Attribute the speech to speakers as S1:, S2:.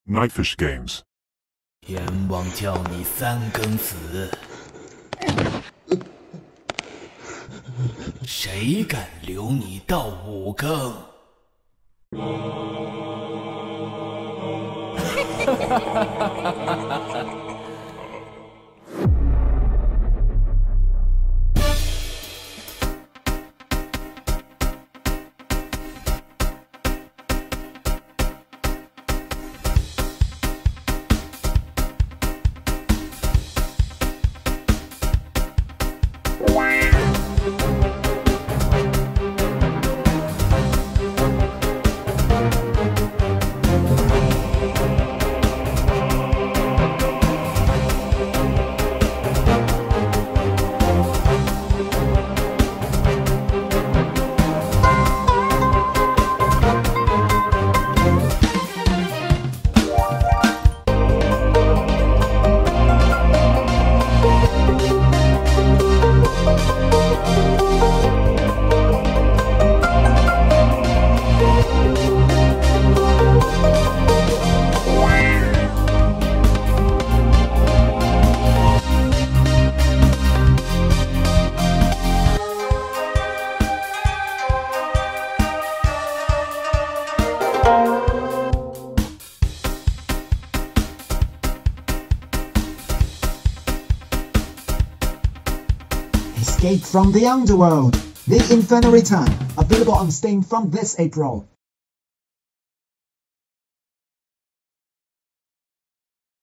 S1: Nightfish Games.
S2: 阎王叫你3更死，谁敢留你到5更？
S3: Escape from the Underworld! The Infernal Return, available on Steam from this April.